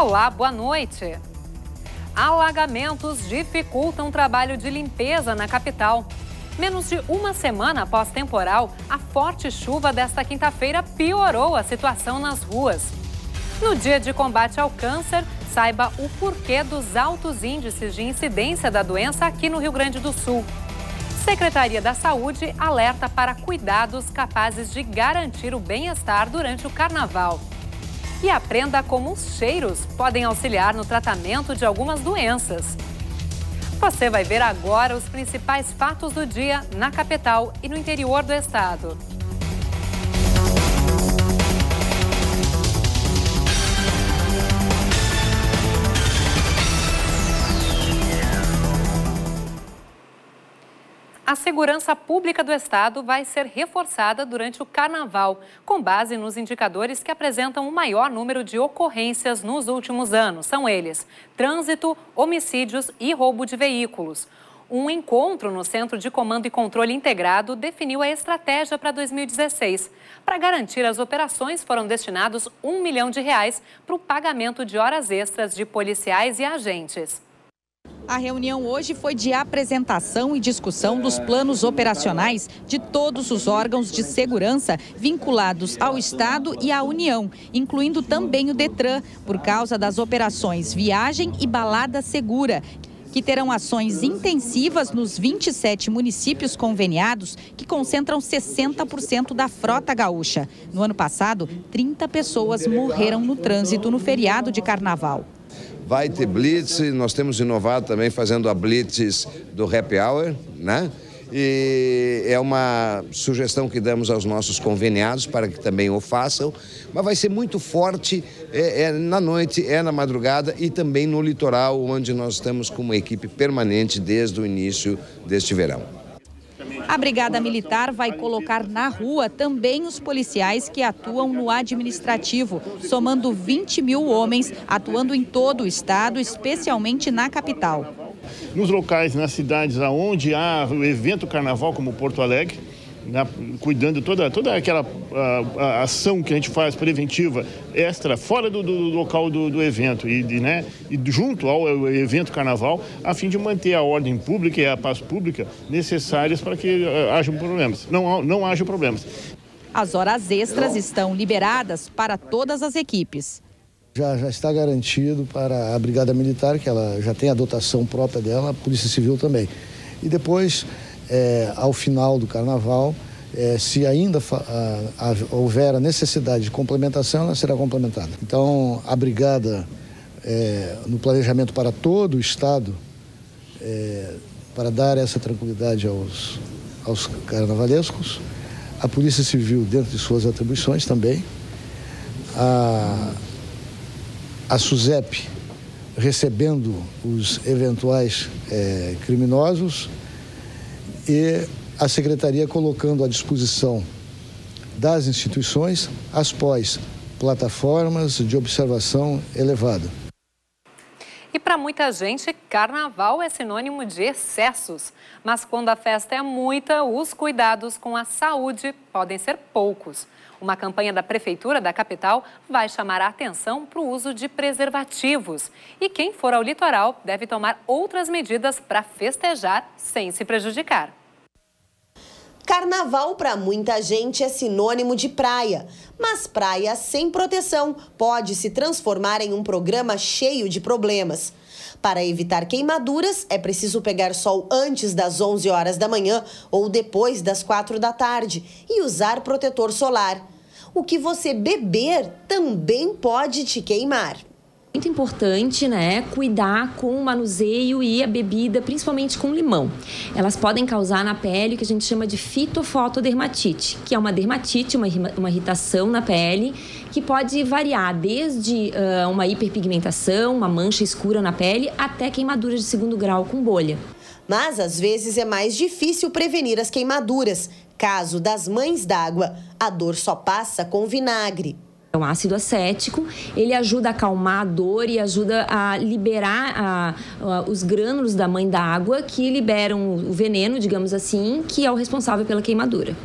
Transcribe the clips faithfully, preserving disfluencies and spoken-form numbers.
Olá, boa noite. Alagamentos dificultam o trabalho de limpeza na capital. Menos de uma semana após temporal, a forte chuva desta quinta-feira piorou a situação nas ruas. No dia de combate ao câncer, saiba o porquê dos altos índices de incidência da doença aqui no Rio Grande do Sul. Secretaria da Saúde alerta para cuidados capazes de garantir o bem-estar durante o carnaval. E aprenda como os cheiros podem auxiliar no tratamento de algumas doenças. Você vai ver agora os principais fatos do dia na capital e no interior do estado. A segurança pública do estado vai ser reforçada durante o carnaval, com base nos indicadores que apresentam o maior número de ocorrências nos últimos anos. São eles: trânsito, homicídios e roubo de veículos. Um encontro no Centro de Comando e Controle Integrado definiu a estratégia para dois mil e dezesseis. Para garantir as operações, foram destinados um milhão de reais para o pagamento de horas extras de policiais e agentes. A reunião hoje foi de apresentação e discussão dos planos operacionais de todos os órgãos de segurança vinculados ao Estado e à União, incluindo também o Detran, por causa das operações Viagem e Balada Segura, que terão ações intensivas nos vinte e sete municípios conveniados, que concentram sessenta por cento da frota gaúcha. No ano passado, trinta pessoas morreram no trânsito no feriado de carnaval. Vai ter blitz, nós temos inovado também fazendo a blitz do happy hour, né? E é uma sugestão que damos aos nossos conveniados para que também o façam, mas vai ser muito forte é, é na noite, é na madrugada e também no litoral, onde nós estamos com uma equipe permanente desde o início deste verão. A Brigada Militar vai colocar na rua também os policiais que atuam no administrativo, somando vinte mil homens atuando em todo o estado, especialmente na capital. Nos locais, nas cidades onde há o evento carnaval, como Porto Alegre, né, cuidando toda, toda aquela a, a ação que a gente faz preventiva extra, fora do, do local do, do evento e, de, né, e junto ao evento carnaval, a fim de manter a ordem pública e a paz pública necessárias para que uh, hajam problemas, não, não hajam problemas. As horas extras estão liberadas para todas as equipes. Já, já está garantido para a Brigada Militar, que ela já tem a dotação própria dela, a Polícia Civil também. E depois, é, ao final do carnaval, é, se ainda a, a, houver a necessidade de complementação, ela será complementada. Então, a Brigada, é, no planejamento para todo o Estado, é, para dar essa tranquilidade aos, aos carnavalescos, a Polícia Civil, dentro de suas atribuições também, a A SUSEP recebendo os eventuais é, criminosos e a Secretaria colocando à disposição das instituições as pós-plataformas de observação elevada. E para muita gente, carnaval é sinônimo de excessos. Mas quando a festa é muita, os cuidados com a saúde podem ser poucos. Uma campanha da Prefeitura da capital vai chamar a atenção para o uso de preservativos. E quem for ao litoral deve tomar outras medidas para festejar sem se prejudicar. Carnaval para muita gente é sinônimo de praia, mas praia sem proteção pode se transformar em um programa cheio de problemas. Para evitar queimaduras, é preciso pegar sol antes das onze horas da manhã ou depois das quatro da tarde e usar protetor solar. O que você beber também pode te queimar. Muito importante, né, cuidar com o manuseio e a bebida, principalmente com limão. Elas podem causar na pele o que a gente chama de fitofotodermatite, que é uma dermatite, uma, uma irritação na pele, que pode variar desde uh, uma hiperpigmentação, uma mancha escura na pele, até queimaduras de segundo grau com bolha. Mas às vezes é mais difícil prevenir as queimaduras. Caso das mães d'água, a dor só passa com vinagre. O ácido acético, ele ajuda a acalmar a dor e ajuda a liberar a, a, os grânulos da mãe d'água que liberam o veneno, digamos assim, que é o responsável pela queimadura.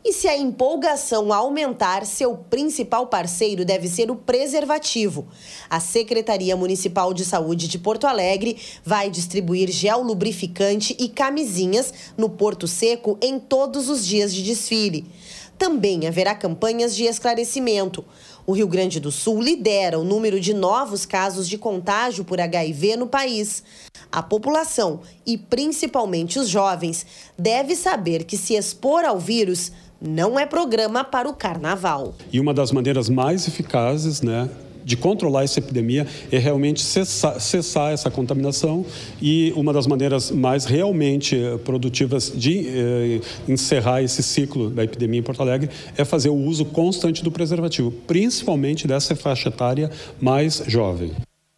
E se a empolgação aumentar, seu principal parceiro deve ser o preservativo. A Secretaria Municipal de Saúde de Porto Alegre vai distribuir gel lubrificante e camisinhas no Porto Seco em todos os dias de desfile. Também haverá campanhas de esclarecimento. O Rio Grande do Sul lidera o número de novos casos de contágio por H I V no país. A população, e principalmente os jovens, deve saber que se expor ao vírus não é programa para o carnaval. E uma das maneiras mais eficazes, né, de controlar essa epidemia é realmente cessar, cessar essa contaminação, e uma das maneiras mais realmente produtivas de eh, encerrar esse ciclo da epidemia em Porto Alegre é fazer o uso constante do preservativo, principalmente dessa faixa etária mais jovem.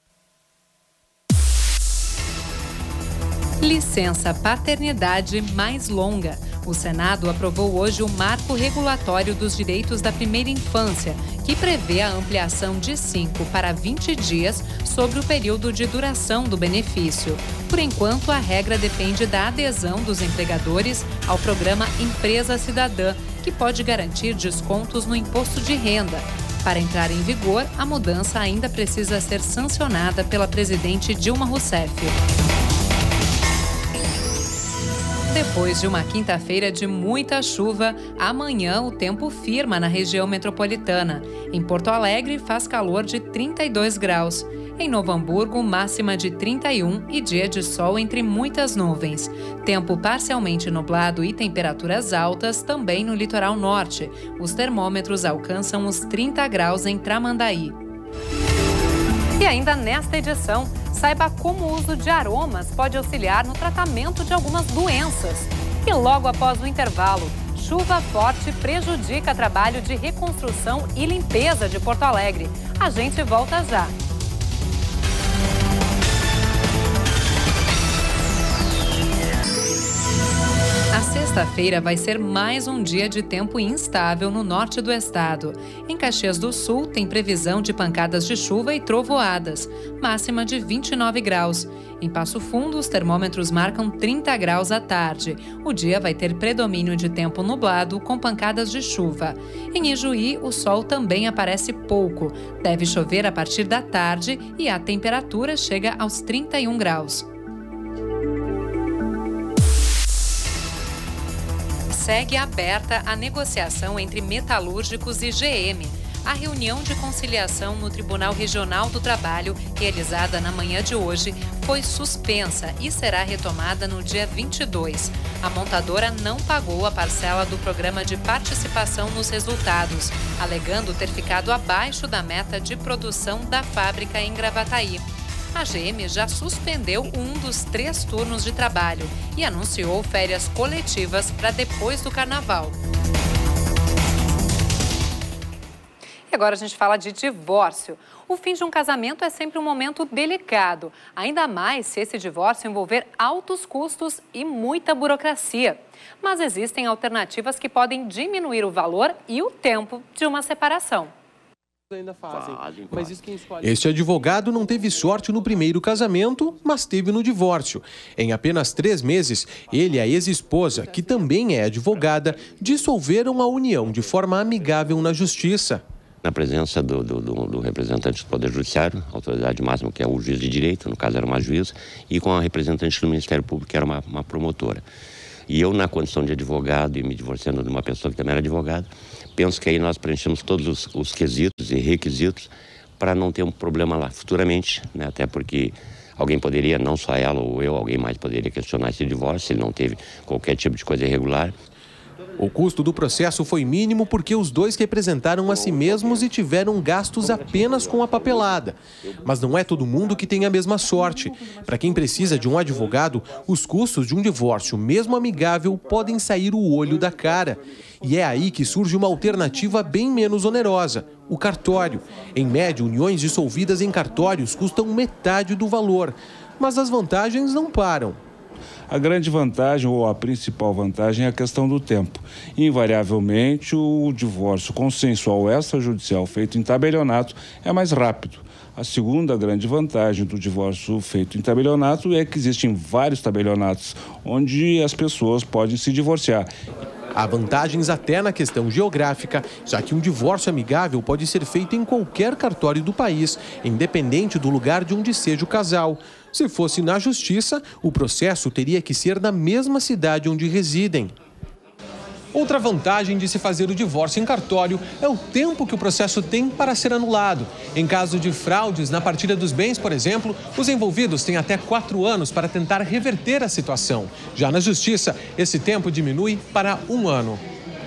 Licença paternidade mais longa. O Senado aprovou hoje o Marco Regulatório dos Direitos da Primeira Infância, que prevê a ampliação de cinco para vinte dias sobre o período de duração do benefício. Por enquanto, a regra depende da adesão dos empregadores ao programa Empresa Cidadã, que pode garantir descontos no imposto de renda. Para entrar em vigor, a mudança ainda precisa ser sancionada pela presidente Dilma Rousseff. Depois de uma quinta-feira de muita chuva, amanhã o tempo firma na região metropolitana. Em Porto Alegre, faz calor de trinta e dois graus. Em Novo Hamburgo, máxima de trinta e um e dia de sol entre muitas nuvens. Tempo parcialmente nublado e temperaturas altas também no litoral norte. Os termômetros alcançam os trinta graus em Tramandaí. E ainda nesta edição, saiba como o uso de aromas pode auxiliar no tratamento de algumas doenças. E logo após o intervalo, chuva forte prejudica trabalho de reconstrução e limpeza de Porto Alegre. A gente volta já. A sexta-feira vai ser mais um dia de tempo instável no norte do estado. Em Caxias do Sul, tem previsão de pancadas de chuva e trovoadas, máxima de vinte e nove graus. Em Passo Fundo, os termômetros marcam trinta graus à tarde. O dia vai ter predomínio de tempo nublado, com pancadas de chuva. Em Ijuí, o sol também aparece pouco. Deve chover a partir da tarde e a temperatura chega aos trinta e um graus. Segue aberta a negociação entre metalúrgicos e G M. A reunião de conciliação no Tribunal Regional do Trabalho, realizada na manhã de hoje, foi suspensa e será retomada no dia vinte e dois. A montadora não pagou a parcela do programa de participação nos resultados, alegando ter ficado abaixo da meta de produção da fábrica em Gravataí. A G M já suspendeu um dos três turnos de trabalho e anunciou férias coletivas para depois do Carnaval. E agora a gente fala de divórcio. O fim de um casamento é sempre um momento delicado, ainda mais se esse divórcio envolver altos custos e muita burocracia. Mas existem alternativas que podem diminuir o valor e o tempo de uma separação. Ainda fazem. Mas isso quem escolhe... Este advogado não teve sorte no primeiro casamento, mas teve no divórcio. Em apenas três meses, ele e a ex-esposa, que também é advogada, dissolveram a união de forma amigável na justiça. Na presença do, do, do representante do Poder Judiciário, autoridade máxima, que é o juiz de direito, no caso era uma juíza, e com a representante do Ministério Público, que era uma, uma promotora. E eu, na condição de advogado e me divorciando de uma pessoa que também era advogada, penso que aí nós preenchemos todos os, os quesitos e requisitos para não ter um problema lá futuramente, né? Até porque alguém poderia, não só ela ou eu, alguém mais poderia questionar esse divórcio, se ele não teve qualquer tipo de coisa irregular. O custo do processo foi mínimo porque os dois representaram a si mesmos e tiveram gastos apenas com a papelada. Mas não é todo mundo que tem a mesma sorte. Para quem precisa de um advogado, os custos de um divórcio, mesmo amigável, podem sair o olho da cara. E é aí que surge uma alternativa bem menos onerosa, o cartório. Em média, uniões dissolvidas em cartórios custam metade do valor. Mas as vantagens não param. A grande vantagem, ou a principal vantagem, é a questão do tempo. Invariavelmente, o divórcio consensual extrajudicial feito em tabelionato é mais rápido. A segunda grande vantagem do divórcio feito em tabelionato é que existem vários tabelionatos onde as pessoas podem se divorciar. Há vantagens até na questão geográfica, já que um divórcio amigável pode ser feito em qualquer cartório do país, independente do lugar de onde seja o casal. Se fosse na justiça, o processo teria que ser na mesma cidade onde residem. Outra vantagem de se fazer o divórcio em cartório é o tempo que o processo tem para ser anulado. Em caso de fraudes na partilha dos bens, por exemplo, os envolvidos têm até quatro anos para tentar reverter a situação. Já na justiça, esse tempo diminui para um ano.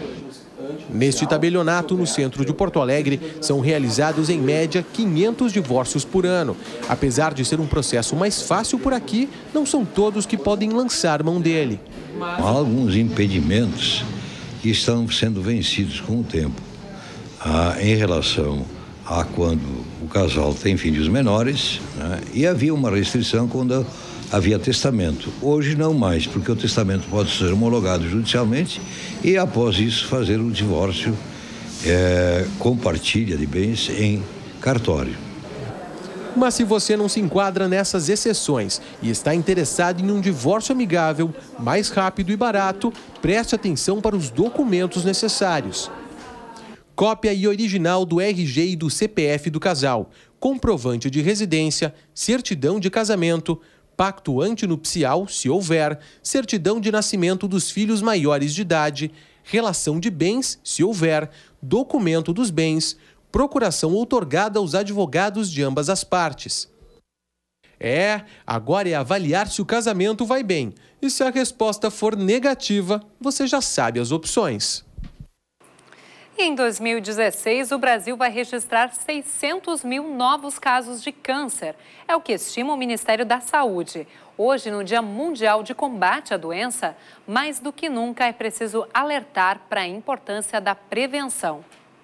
Neste tabelionato, no centro de Porto Alegre, são realizados em média quinhentos divórcios por ano. Apesar de ser um processo mais fácil por aqui, não são todos que podem lançar mão dele. Há alguns impedimentos que estão sendo vencidos com o tempo, ah, em relação a quando o casal tem filhos menores, né, e havia uma restrição quando havia testamento. Hoje não mais, porque o testamento pode ser homologado judicialmente e após isso fazer o divórcio é, com partilha de bens em cartório. Mas se você não se enquadra nessas exceções e está interessado em um divórcio amigável, mais rápido e barato, preste atenção para os documentos necessários. Cópia e original do R G e do C P F do casal, comprovante de residência, certidão de casamento, pacto antinupcial, se houver, certidão de nascimento dos filhos maiores de idade, relação de bens, se houver, documento dos bens, procuração outorgada aos advogados de ambas as partes. É, agora é avaliar se o casamento vai bem. E se a resposta for negativa, você já sabe as opções. E em dois mil e dezesseis, o Brasil vai registrar seiscentos mil novos casos de câncer. É o que estima o Ministério da Saúde. Hoje, no Dia Mundial de Combate à Doença, mais do que nunca é preciso alertar para a importância da prevenção.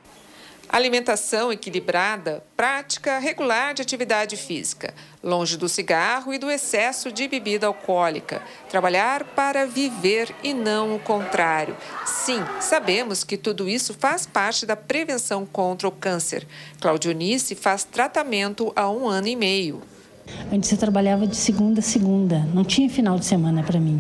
Alimentação equilibrada, prática regular de atividade física, longe do cigarro e do excesso de bebida alcoólica. Trabalhar para viver e não o contrário. Sim, sabemos que tudo isso faz parte da prevenção contra o câncer. Claudionice faz tratamento há um ano e meio. Antes eu trabalhava de segunda a segunda, não tinha final de semana para mim.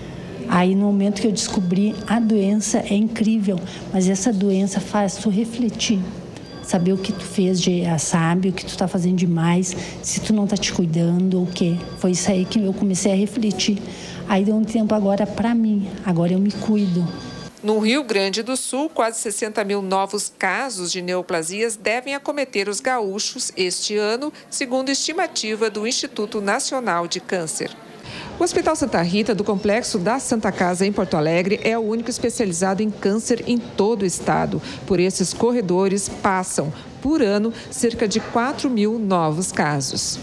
Aí, no momento que eu descobri, a doença é incrível, mas essa doença faz tu refletir. Saber o que tu fez de sabe, o que tu está fazendo demais, se tu não está te cuidando ou o quê. Foi isso aí que eu comecei a refletir. Aí deu um tempo agora para mim, agora eu me cuido. No Rio Grande do Sul, quase sessenta mil novos casos de neoplasias devem acometer os gaúchos este ano, segundo estimativa do Instituto Nacional de Câncer. O Hospital Santa Rita, do Complexo da Santa Casa, em Porto Alegre, é o único especializado em câncer em todo o estado. Por esses corredores passam, por ano, cerca de quatro mil novos casos.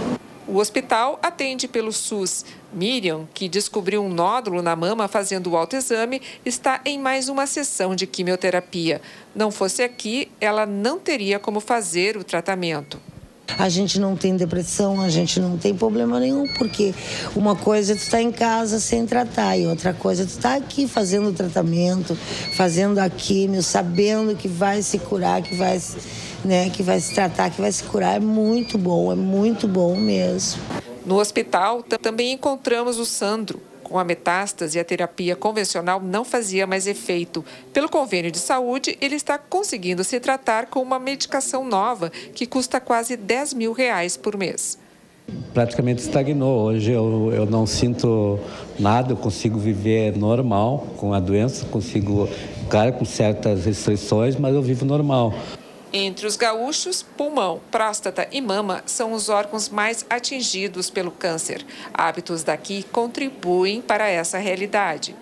O hospital atende pelo SUS. Miriam, que descobriu um nódulo na mama fazendo o autoexame, está em mais uma sessão de quimioterapia. Não fosse aqui, ela não teria como fazer o tratamento. A gente não tem depressão, a gente não tem problema nenhum, porque uma coisa é tu estar em casa sem tratar e outra coisa é tu estar aqui fazendo o tratamento, fazendo a químio, sabendo que vai se curar, que vai, né, que vai se tratar, que vai se curar. É muito bom, é muito bom mesmo. No hospital também encontramos o Sandro. Com a metástase, a terapia convencional não fazia mais efeito. Pelo convênio de saúde, ele está conseguindo se tratar com uma medicação nova que custa quase dez mil reais por mês. Praticamente estagnou. Hoje eu, eu não sinto nada, eu consigo viver normal com a doença, consigo, claro, com certas restrições, mas eu vivo normal. Entre os gaúchos, pulmão, próstata e mama são os órgãos mais atingidos pelo câncer. Hábitos daqui contribuem para essa realidade.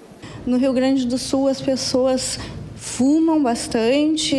No Rio Grande do Sul, as pessoas fumam bastante.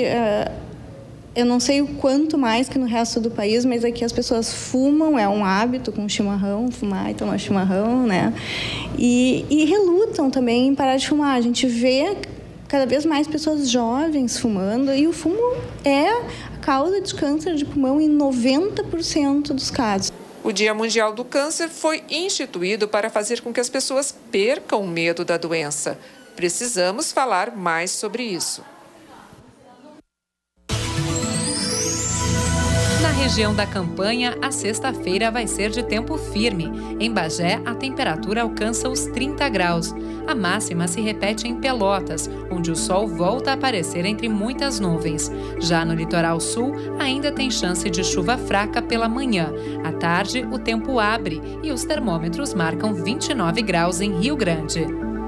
Eu não sei o quanto mais que no resto do país, mas aqui as pessoas fumam, é um hábito com chimarrão, fumar e tomar chimarrão, né? E, e relutam também em parar de fumar. A gente vê cada vez mais pessoas jovens fumando e o fumo é a causa de câncer de pulmão em noventa por cento dos casos. O Dia Mundial do Câncer foi instituído para fazer com que as pessoas percam o medo da doença. Precisamos falar mais sobre isso. Na Na região da Campanha, a sexta-feira vai ser de tempo firme. Em Bagé, a temperatura alcança os trinta graus. A máxima se repete em Pelotas, onde o sol volta a aparecer entre muitas nuvens. Já no litoral sul, ainda tem chance de chuva fraca pela manhã. À tarde, o tempo abre e os termômetros marcam vinte e nove graus em Rio Grande.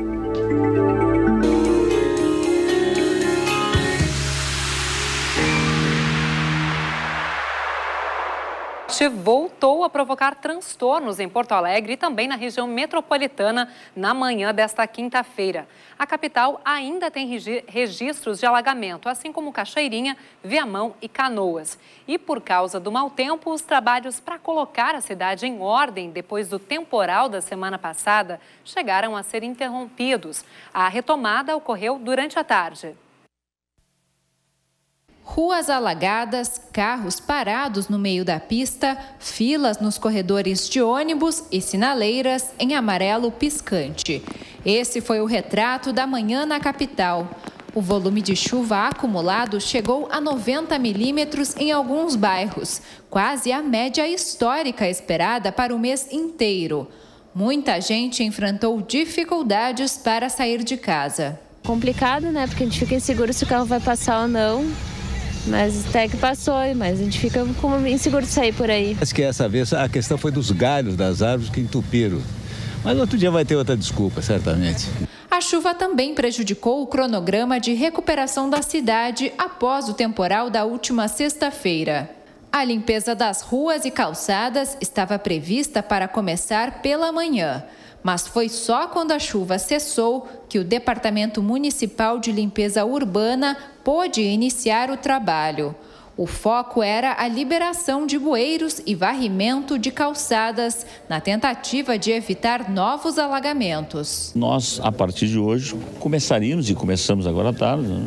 Voltou a provocar transtornos em Porto Alegre e também na região metropolitana na manhã desta quinta-feira. A capital ainda tem registros de alagamento, assim como Cachoeirinha, Viamão e Canoas. E por causa do mau tempo, os trabalhos para colocar a cidade em ordem depois do temporal da semana passada chegaram a ser interrompidos. A retomada ocorreu durante a tarde. Ruas alagadas, carros parados no meio da pista, filas nos corredores de ônibus e sinaleiras em amarelo piscante. Esse foi o retrato da manhã na capital. O volume de chuva acumulado chegou a noventa milímetros em alguns bairros, quase a média histórica esperada para o mês inteiro. Muita gente enfrentou dificuldades para sair de casa. Complicado, né? Porque a gente fica inseguro se o carro vai passar ou não. Mas até que passou, mas a gente fica com inseguro de sair por aí. Acho que essa vez a questão foi dos galhos das árvores que entupiram. Mas outro dia vai ter outra desculpa, certamente. A chuva também prejudicou o cronograma de recuperação da cidade após o temporal da última sexta-feira. A limpeza das ruas e calçadas estava prevista para começar pela manhã. Mas foi só quando a chuva cessou que o Departamento Municipal de Limpeza Urbana pôde iniciar o trabalho. O foco era a liberação de bueiros e varrimento de calçadas, na tentativa de evitar novos alagamentos. Nós, a partir de hoje, começaríamos, e começamos agora à tarde, né,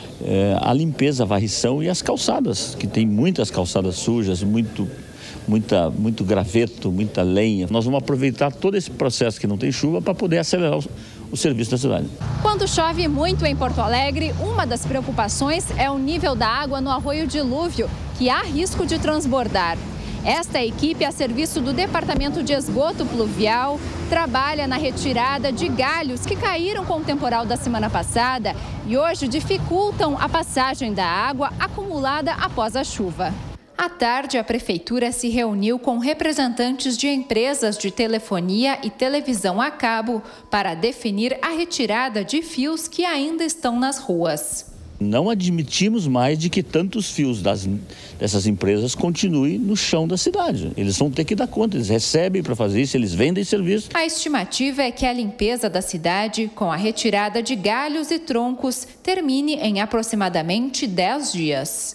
é, a limpeza, a varrição e as calçadas, que tem muitas calçadas sujas, muito... Muita, muito graveto, muita lenha. Nós vamos aproveitar todo esse processo que não tem chuva para poder acelerar o, o serviço da cidade. Quando chove muito em Porto Alegre, uma das preocupações é o nível da água no Arroio Dilúvio, que há risco de transbordar. Esta equipe, a serviço do Departamento de Esgoto Pluvial, trabalha na retirada de galhos que caíram com o temporal da semana passada e hoje dificultam a passagem da água acumulada após a chuva. À tarde, a Prefeitura se reuniu com representantes de empresas de telefonia e televisão a cabo para definir a retirada de fios que ainda estão nas ruas. Não admitimos mais de que tantos fios das, dessas empresas continuem no chão da cidade. Eles vão ter que dar conta, eles recebem para fazer isso, eles vendem serviço. A estimativa é que a limpeza da cidade, com a retirada de galhos e troncos, termine em aproximadamente dez dias.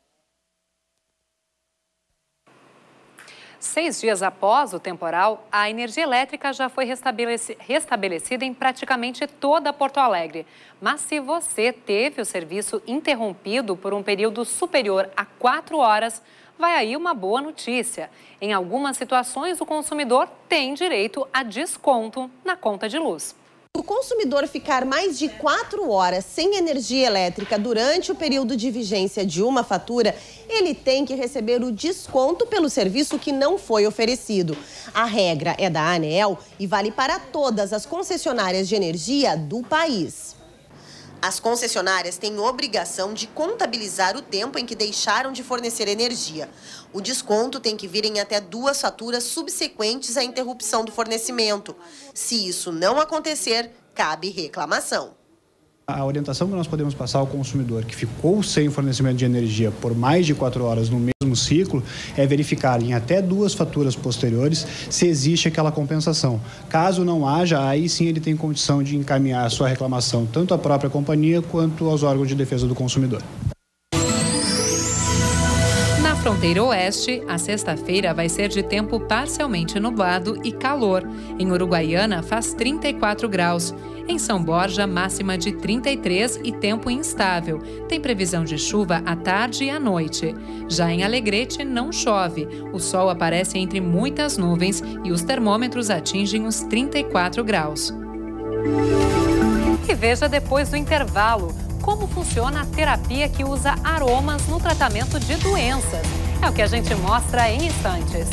Seis dias após o temporal, a energia elétrica já foi restabeleci- restabelecida em praticamente toda Porto Alegre. Mas se você teve o serviço interrompido por um período superior a quatro horas, vai aí uma boa notícia. Em algumas situações, o consumidor tem direito a desconto na conta de luz. O consumidor ficar mais de quatro horas sem energia elétrica durante o período de vigência de uma fatura, ele tem que receber o desconto pelo serviço que não foi oferecido. A regra é da ANEEL e vale para todas as concessionárias de energia do país. As concessionárias têm obrigação de contabilizar o tempo em que deixaram de fornecer energia. O desconto tem que vir em até duas faturas subsequentes à interrupção do fornecimento. Se isso não acontecer, cabe reclamação. A orientação que nós podemos passar ao consumidor que ficou sem fornecimento de energia por mais de quatro horas no mesmo ciclo é verificar em até duas faturas posteriores se existe aquela compensação. Caso não haja, aí sim ele tem condição de encaminhar a sua reclamação tanto à própria companhia quanto aos órgãos de defesa do consumidor. Na fronteira oeste, a sexta-feira vai ser de tempo parcialmente nublado e calor. Em Uruguaiana, faz trinta e quatro graus. Em São Borja, máxima de trinta e três e tempo instável. Tem previsão de chuva à tarde e à noite. Já em Alegrete, não chove. O sol aparece entre muitas nuvens e os termômetros atingem os trinta e quatro graus. E veja depois do intervalo como funciona a terapia que usa aromas no tratamento de doenças. É o que a gente mostra em instantes.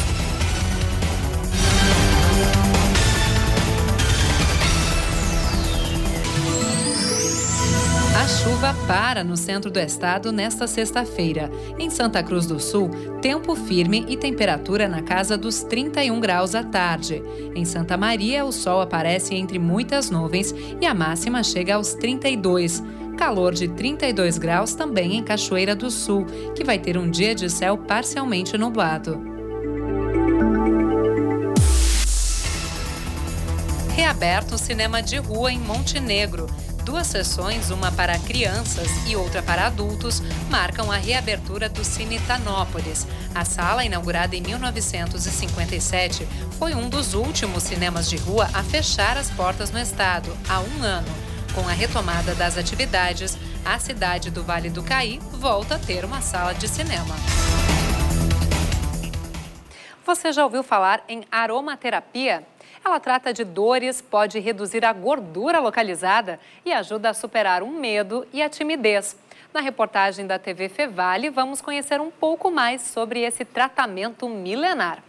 A chuva para no centro do estado nesta sexta-feira. Em Santa Cruz do Sul, tempo firme e temperatura na casa dos trinta e um graus à tarde. Em Santa Maria, o sol aparece entre muitas nuvens e a máxima chega aos trinta e dois. Calor de trinta e dois graus também em Cachoeira do Sul, que vai ter um dia de céu parcialmente nublado. Reaberto o cinema de rua em Montenegro. Duas sessões, uma para crianças e outra para adultos, marcam a reabertura do Cine Tanópolis. A sala, inaugurada em mil novecentos e cinquenta e sete, foi um dos últimos cinemas de rua a fechar as portas no estado, há um ano. Com a retomada das atividades, a cidade do Vale do Caí volta a ter uma sala de cinema. Você já ouviu falar em aromaterapia? Ela trata de dores, pode reduzir a gordura localizada e ajuda a superar o medo e a timidez. Na reportagem da T V Fevale, vamos conhecer um pouco mais sobre esse tratamento milenar.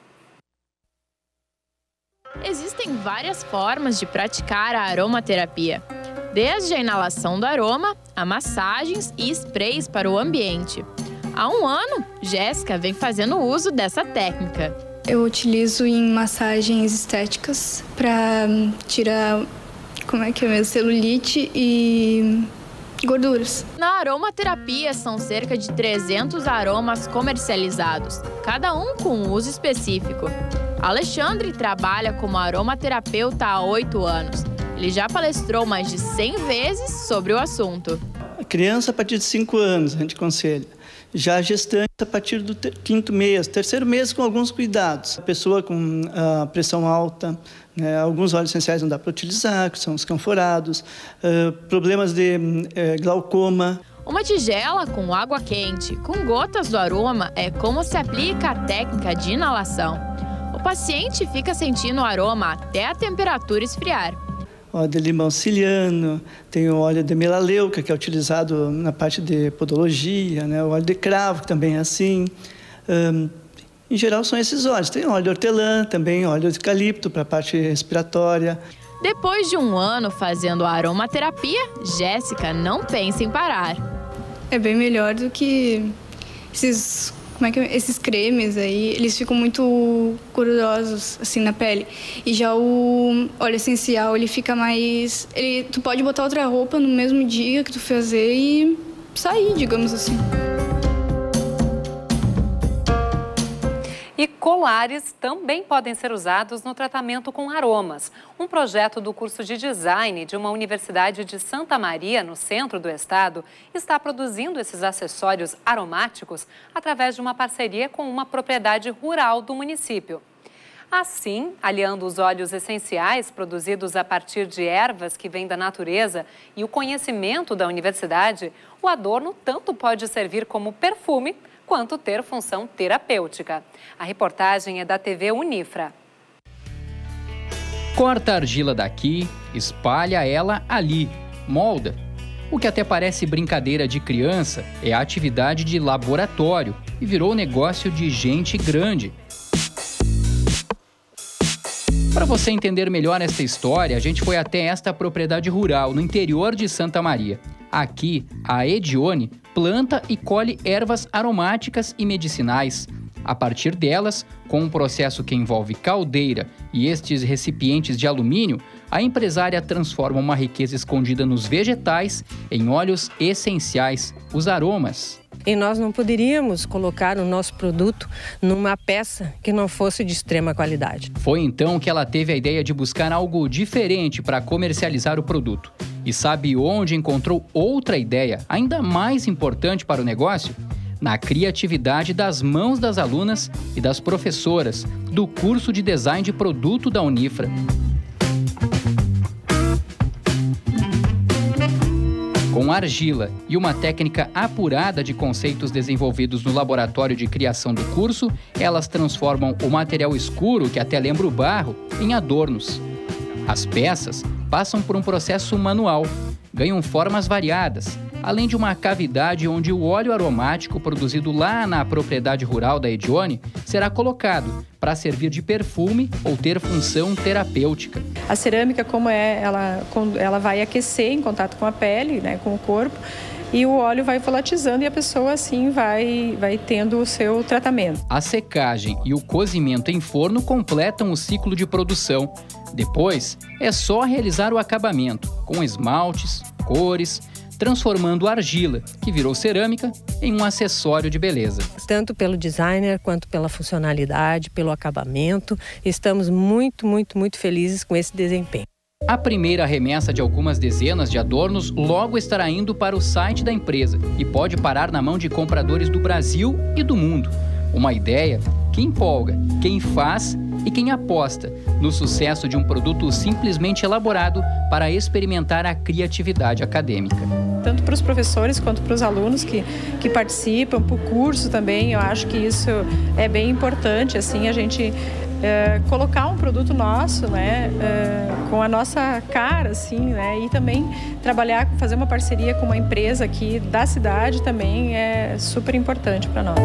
Existem várias formas de praticar a aromaterapia, desde a inalação do aroma, a massagens e sprays para o ambiente. Há um ano, Jéssica vem fazendo uso dessa técnica. Eu utilizo em massagens estéticas para tirar, como é que é mesmo, celulite e gorduras. Na aromaterapia são cerca de trezentos aromas comercializados, cada um com um uso específico. Alexandre trabalha como aromaterapeuta há oito anos. Ele já palestrou mais de cem vezes sobre o assunto. A criança a partir de cinco anos, a gente aconselha. Já a gestante a partir do quinto mês, terceiro mês com alguns cuidados. A pessoa com a pressão alta, né, alguns óleos essenciais não dá para utilizar, que são os canforados, uh, problemas de uh, glaucoma. Uma tigela com água quente, com gotas do aroma, é como se aplica a técnica de inalação. O paciente fica sentindo o aroma até a temperatura esfriar. Óleo de limão siciliano, tem o óleo de melaleuca, que é utilizado na parte de podologia, né? O óleo de cravo, que também é assim. Um, em geral, são esses óleos. Tem óleo de hortelã, também óleo de eucalipto para a parte respiratória. Depois de um ano fazendo a aromaterapia, Jéssica não pensa em parar. É bem melhor do que esses... Como é que é? Esses cremes aí, eles ficam muito gordurosos assim na pele. E já o óleo essencial, ele fica mais... Ele, tu pode botar outra roupa no mesmo dia que tu fazer e sair, digamos assim. E colares também podem ser usados no tratamento com aromas. Um projeto do curso de design de uma universidade de Santa Maria, no centro do estado, está produzindo esses acessórios aromáticos através de uma parceria com uma propriedade rural do município. Assim, aliando os óleos essenciais produzidos a partir de ervas que vêm da natureza e o conhecimento da universidade, o adorno tanto pode servir como perfume quanto ter função terapêutica. A reportagem é da T V Unifra. Corta a argila daqui, espalha ela ali, molda. O que até parece brincadeira de criança é a atividade de laboratório e virou negócio de gente grande. Para você entender melhor esta história, a gente foi até esta propriedade rural no interior de Santa Maria. Aqui, a Edione planta e colhe ervas aromáticas e medicinais. A partir delas, com um processo que envolve caldeira e estes recipientes de alumínio, a empresária transforma uma riqueza escondida nos vegetais em óleos essenciais, os aromas. E nós não poderíamos colocar o nosso produto numa peça que não fosse de extrema qualidade. Foi então que ela teve a ideia de buscar algo diferente para comercializar o produto. E sabe onde encontrou outra ideia, ainda mais importante para o negócio? Na criatividade das mãos das alunas e das professoras do curso de design de produto da Unifra. Com argila e uma técnica apurada de conceitos desenvolvidos no laboratório de criação do curso, elas transformam o material escuro, que até lembra o barro, em adornos. As peças passam por um processo manual, ganham formas variadas, além de uma cavidade onde o óleo aromático produzido lá na propriedade rural da Edione será colocado para servir de perfume ou ter função terapêutica. A cerâmica, como é, ela, ela vai aquecer em contato com a pele, né, com o corpo, e o óleo vai volatizando e a pessoa assim vai, vai tendo o seu tratamento. A secagem e o cozimento em forno completam o ciclo de produção. Depois, é só realizar o acabamento com esmaltes, cores, transformando a argila, que virou cerâmica, em um acessório de beleza. Tanto pelo designer quanto pela funcionalidade, pelo acabamento, estamos muito, muito, muito felizes com esse desempenho. A primeira remessa de algumas dezenas de adornos logo estará indo para o site da empresa e pode parar na mão de compradores do Brasil e do mundo. Uma ideia que empolga quem faz e quem aposta no sucesso de um produto simplesmente elaborado para experimentar a criatividade acadêmica. Tanto para os professores quanto para os alunos que, que participam, para o curso também, eu acho que isso é bem importante, assim, a gente é, colocar um produto nosso, né, é, com a nossa cara, assim, né, e também trabalhar, fazer uma parceria com uma empresa aqui da cidade também é super importante para nós.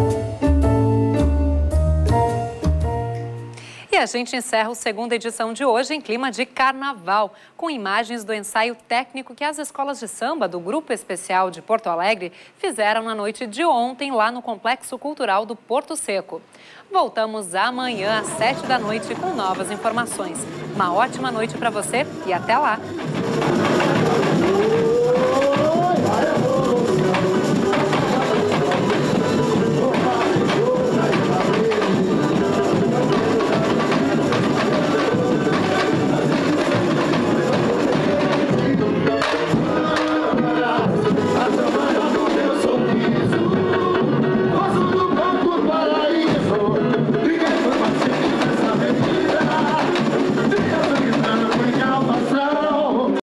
E a gente encerra a segunda edição de hoje em clima de carnaval, com imagens do ensaio técnico que as escolas de samba do Grupo Especial de Porto Alegre fizeram na noite de ontem lá no Complexo Cultural do Porto Seco. Voltamos amanhã às sete da noite com novas informações. Uma ótima noite para você e até lá!